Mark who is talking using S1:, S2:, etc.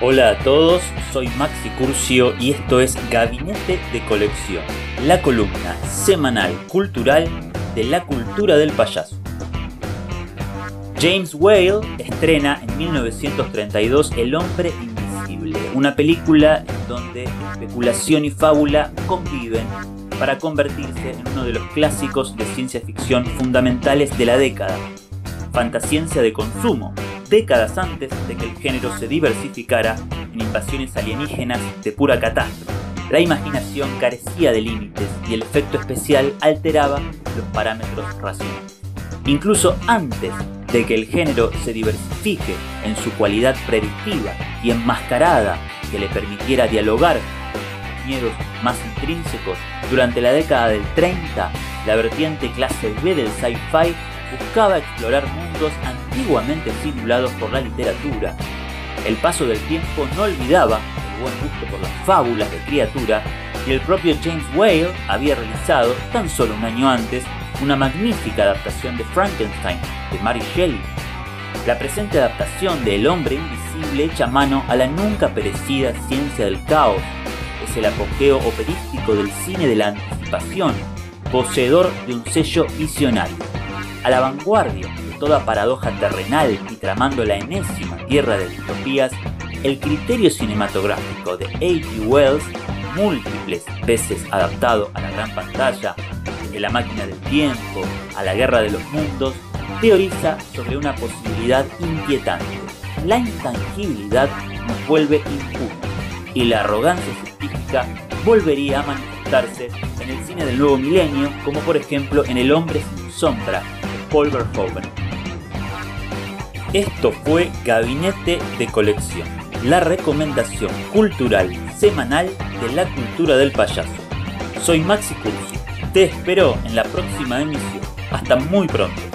S1: Hola a todos, soy Maxi Curcio y esto es Gabinete de Colección, la columna semanal cultural de la cultura del payaso. James Whale estrena en 1932 El hombre invisible, una película en donde especulación y fábula conviven para convertirse en uno de los clásicos de ciencia ficción fundamentales de la década. Fantasciencia de consumo, décadas antes de que el género se diversificara en invasiones alienígenas de pura catástrofe. La imaginación carecía de límites y el efecto especial alteraba los parámetros racionales. Incluso antes de que el género se diversifique en su cualidad predictiva y enmascarada que le permitiera dialogar con los miedos más intrínsecos, durante la década del 30, la vertiente clase B del sci-fi buscaba explorar mundos antiguamente simulados por la literatura. El paso del tiempo no olvidaba el buen gusto por las fábulas de criatura y el propio James Whale había realizado, tan solo un año antes, una magnífica adaptación de Frankenstein de Mary Shelley. La presente adaptación de El hombre invisible echa mano a la nunca perecida ciencia del caos. Es el apogeo operístico del cine de la anticipación, poseedor de un sello visionario. A la vanguardia de toda paradoja terrenal y tramando la enésima tierra de distopías, el criterio cinematográfico de H.G. Wells, múltiples veces adaptado a la gran pantalla, de La máquina del tiempo a La guerra de los mundos, teoriza sobre una posibilidad inquietante. La intangibilidad nos vuelve impunes y la arrogancia científica volvería a manifestarse en el cine del nuevo milenio, como por ejemplo en El hombre sin sombra, Paul Verhoeven. Esto fue Gabinete de Colección, la recomendación cultural semanal de la cultura del payaso. Soy Maxi Curcio, te espero en la próxima emisión. Hasta muy pronto.